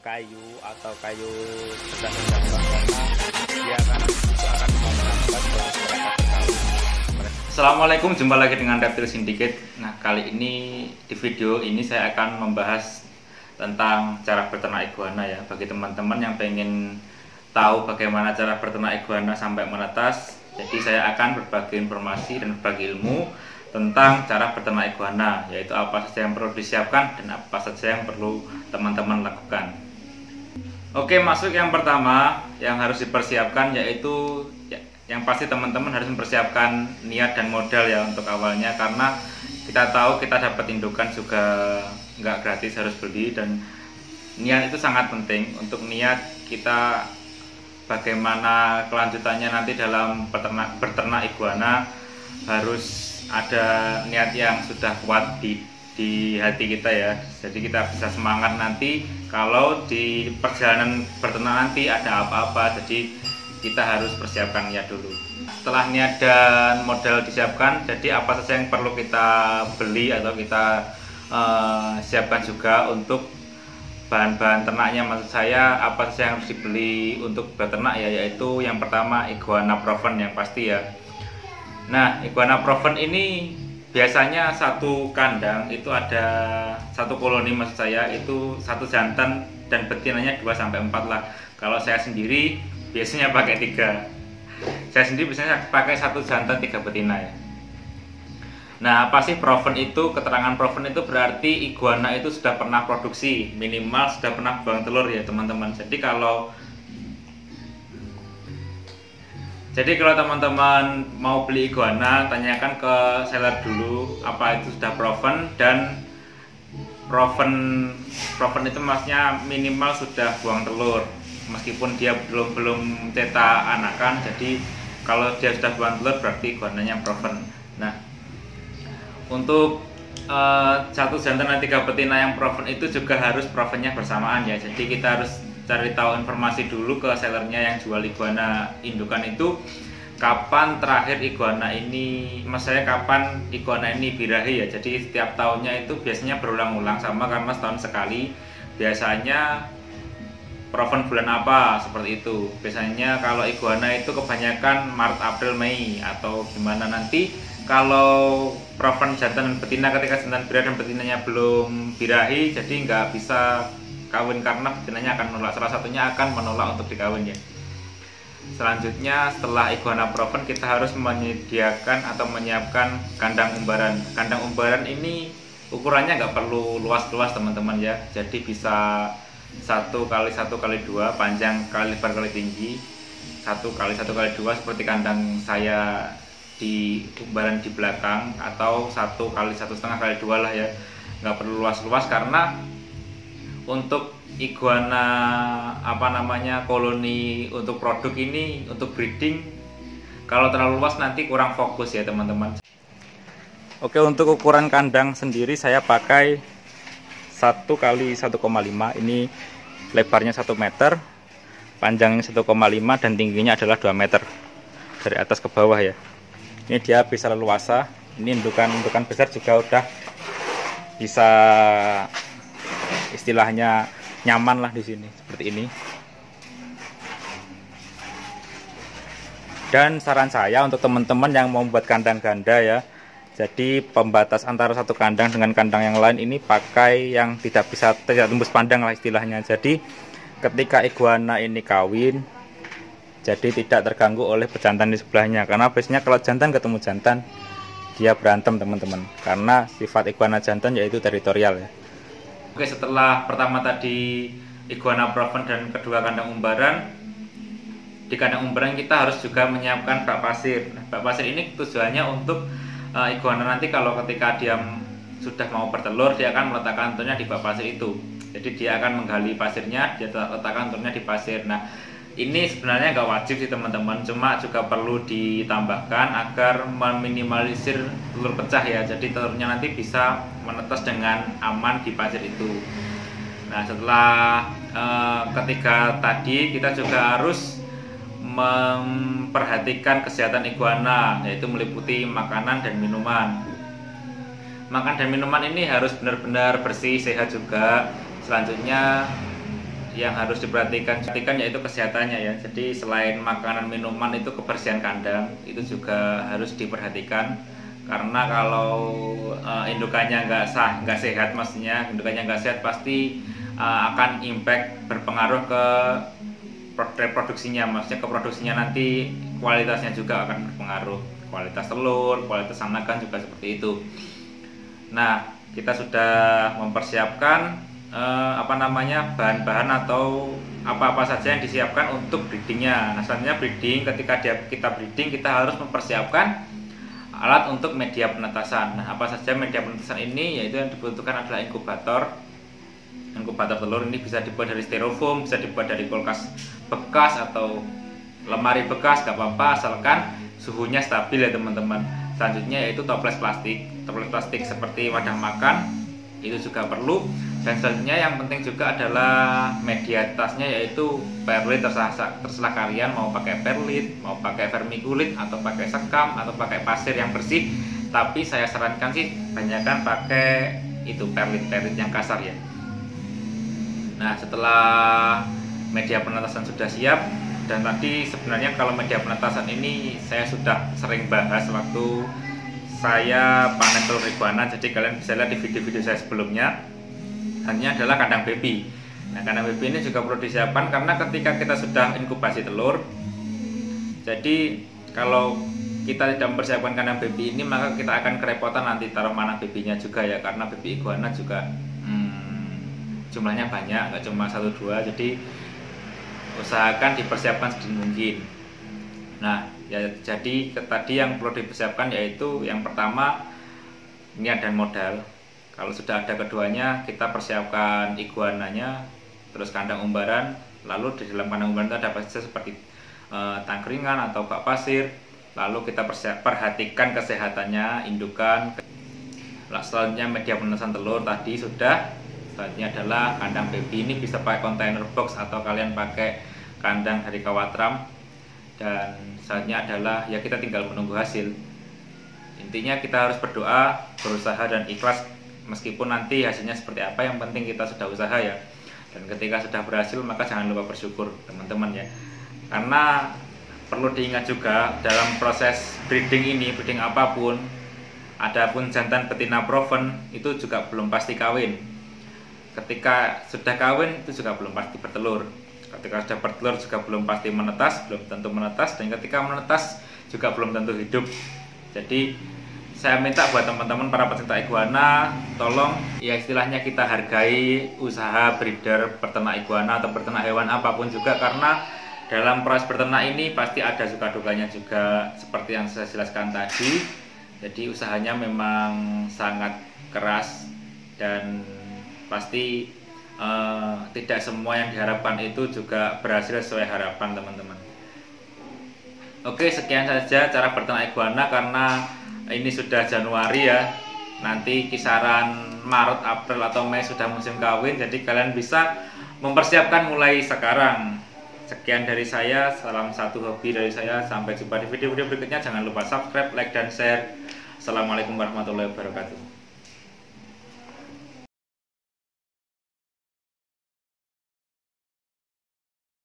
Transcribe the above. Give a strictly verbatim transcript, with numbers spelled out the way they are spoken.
kayu atau kayu sudah terdapat karena dia akan itu akan menghambat proses mereka berkawin. Assalamualaikum, jumpa lagi dengan Reptile Syndicate. Nah, kali ini di video ini saya akan membahas tentang cara beternak iguana ya. Bagi teman-teman yang pengen tahu bagaimana cara beternak iguana sampai menetas, jadi saya akan berbagi informasi dan berbagi ilmu tentang cara beternak iguana, yaitu apa saja yang perlu disiapkan dan apa saja yang perlu teman-teman lakukan. Oke, masuk yang pertama yang harus dipersiapkan, yaitu ya, yang pasti teman-teman harus mempersiapkan niat dan modal ya untuk awalnya, karena kita tahu kita dapat indukan juga nggak gratis, harus beli, dan niat itu sangat penting. Untuk niat kita bagaimana kelanjutannya nanti dalam beternak, berternak iguana, harus ada niat yang sudah kuat di, di hati kita ya. Jadi kita bisa semangat nanti kalau di perjalanan beternak nanti ada apa-apa. Jadi kita harus persiapkan niat dulu. Setelah niat dan modal disiapkan, jadi apa saja yang perlu kita beli atau kita uh, siapkan juga untuk bahan-bahan ternaknya. Maksud saya apa saja yang harus dibeli untuk beternak ya, yaitu yang pertama iguana proven yang pasti ya. Nah, iguana proven ini biasanya satu kandang itu ada satu koloni, maksud saya itu satu jantan dan betinanya dua sampai empat lah. Kalau saya sendiri biasanya pakai tiga. Saya sendiri biasanya pakai satu jantan tiga betina ya. Nah, apa sih proven itu? Keterangan proven itu berarti iguana itu sudah pernah produksi, minimal sudah pernah buang telur ya teman-teman. Jadi kalau Jadi kalau teman-teman mau beli iguana, tanyakan ke seller dulu apa itu sudah proven, dan proven proven itu maksudnya minimal sudah buang telur, meskipun dia belum belum cetak anakan. Jadi kalau dia sudah buang telur berarti iguananya proven. Nah, untuk uh, satu jantan dan tiga betina yang proven itu juga harus provennya bersamaan ya. Jadi kita harus cari tahu informasi dulu ke sellernya yang jual iguana indukan itu, kapan terakhir iguana ini, maksudnya kapan iguana ini birahi ya. Jadi setiap tahunnya itu biasanya berulang-ulang sama, karena setahun sekali. Biasanya proven bulan apa, seperti itu. Biasanya kalau iguana itu kebanyakan Maret, April, Mei atau gimana. Nanti kalau proven jantan dan betina, ketika jantan birahi dan betinanya belum birahi, jadi nggak bisa kawin karena betinanya akan menolak, salah satunya akan menolak untuk dikawin ya. Selanjutnya setelah iguana proven, kita harus menyediakan atau menyiapkan kandang umbaran. Kandang umbaran ini ukurannya nggak perlu luas-luas teman-teman ya. Jadi bisa satu kali satu kali dua, panjang kali lebar kali tinggi, satu kali satu kali dua seperti kandang saya di umbaran di belakang, atau satu kali satu setengah kali dua lah ya. Nggak perlu luas-luas, karena untuk iguana apa namanya koloni untuk produk ini, untuk breeding, kalau terlalu luas nanti kurang fokus ya teman-teman. Oke, untuk ukuran kandang sendiri saya pakai satu kali satu koma lima. Ini lebarnya satu meter, panjangnya satu koma lima, dan tingginya adalah dua meter dari atas ke bawah ya. Ini dia bisa leluasa. Ini indukan-indukan besar juga udah bisa istilahnya nyaman lah di sini seperti ini. Dan saran saya untuk teman-teman yang mau membuat kandang ganda ya, jadi pembatas antara satu kandang dengan kandang yang lain ini pakai yang tidak bisa tidak tembus pandang lah istilahnya. Jadi ketika iguana ini kawin, jadi tidak terganggu oleh pejantan di sebelahnya, karena biasanya kalau jantan ketemu jantan dia berantem teman-teman, karena sifat iguana jantan yaitu teritorial ya. Oke, setelah pertama tadi iguana proven dan kedua kandang umbaran, di kandang umbaran kita harus juga menyiapkan bak pasir. Nah, bak pasir ini tujuannya untuk uh, iguana nanti kalau ketika dia sudah mau bertelur, dia akan meletakkan telurnya di bak pasir itu. Jadi dia akan menggali pasirnya, dia letakkan telurnya di pasir. Nah, ini sebenarnya nggak wajib sih teman-teman, cuma juga perlu ditambahkan agar meminimalisir telur pecah ya. Jadi telurnya nanti bisa menetas dengan aman di pasir itu. Nah, setelah eh, ketiga tadi, kita juga harus memperhatikan kesehatan iguana, yaitu meliputi makanan dan minuman. Makan dan minuman ini harus benar-benar bersih, sehat juga. Selanjutnya yang harus diperhatikan perhatikan yaitu kesehatannya ya. Jadi selain makanan minuman itu kebersihan kandang itu juga harus diperhatikan, karena kalau uh, indukannya nggak sah, nggak sehat, maksudnya indukannya nggak sehat pasti uh, akan impact berpengaruh ke reproduksinya, maksudnya ke produksinya nanti kualitasnya juga akan berpengaruh, kualitas telur, kualitas anakan juga seperti itu. Nah, kita sudah mempersiapkan eh, apa namanya bahan-bahan atau apa-apa saja yang disiapkan untuk breedingnya. Nah, selanjutnya breeding, ketika dia, kita breeding kita harus mempersiapkan alat untuk media penetasan. Nah, apa saja media penetasan ini? Yaitu yang dibutuhkan adalah inkubator. Inkubator telur ini bisa dibuat dari styrofoam, bisa dibuat dari kulkas bekas atau lemari bekas, gak apa-apa asalkan suhunya stabil ya teman-teman. Selanjutnya yaitu toples plastik, toples plastik seperti wadah makan itu juga perlu. Dan selanjutnya yang penting juga adalah media tasnya, yaitu perlit, terserah, terserah kalian mau pakai perlit, mau pakai vermiculit, atau pakai sekam, atau pakai pasir yang bersih. Tapi saya sarankan sih banyakkan pakai itu perlit-perlit yang kasar ya. Nah, setelah media penetasan sudah siap, dan tadi sebenarnya kalau media penetasan ini saya sudah sering bahas waktu saya panen telur iguana, jadi kalian bisa lihat di video-video saya sebelumnya. Hanya adalah kandang baby. Nah, kandang baby ini juga perlu disiapkan karena ketika kita sudah inkubasi telur, jadi kalau kita tidak mempersiapkan kandang baby ini, maka kita akan kerepotan nanti taruh mana babynya juga ya, karena baby iguana juga hmm, jumlahnya banyak, nggak cuma satu dua, jadi usahakan dipersiapkan sedini mungkin. Nah, ya jadi tadi yang perlu dipersiapkan yaitu yang pertama niat dan modal. Kalau sudah ada keduanya, kita persiapkan iguananya, terus kandang umbaran, lalu di dalam kandang umbaran itu ada apa saja seperti e, tangkringan atau bak pasir, lalu kita perhatikan kesehatannya indukan. Selanjutnya media penetasan telur tadi sudah. Selanjutnya adalah kandang baby, ini bisa pakai container box atau kalian pakai kandang dari kawatram. Dan selanjutnya adalah ya kita tinggal menunggu hasil. Intinya kita harus berdoa, berusaha dan ikhlas meskipun nanti hasilnya seperti apa, yang penting kita sudah usaha ya. Dan ketika sudah berhasil maka jangan lupa bersyukur teman-teman ya. Karena perlu diingat juga dalam proses breeding ini, breeding apapun, adapun jantan betina proven itu juga belum pasti kawin. Ketika sudah kawin itu juga belum pasti bertelur. Ketika sudah bertelur juga belum pasti menetas, belum tentu menetas, dan ketika menetas juga belum tentu hidup. Jadi saya minta buat teman-teman para pecinta iguana, tolong ya istilahnya kita hargai usaha breeder peternak iguana atau peternak hewan apapun juga, karena dalam proses berternak ini pasti ada suka dukanya juga seperti yang saya jelaskan tadi. Jadi usahanya memang sangat keras dan pasti uh, tidak semua yang diharapkan itu juga berhasil sesuai harapan teman-teman. Oke, sekian saja cara berternak iguana, karena ini sudah Januari ya, nanti kisaran Maret, April atau Mei sudah musim kawin, jadi kalian bisa mempersiapkan mulai sekarang. Sekian dari saya, salam satu hobi dari saya, sampai jumpa di video-video berikutnya. Jangan lupa subscribe, like, dan share. Assalamualaikum warahmatullahi wabarakatuh.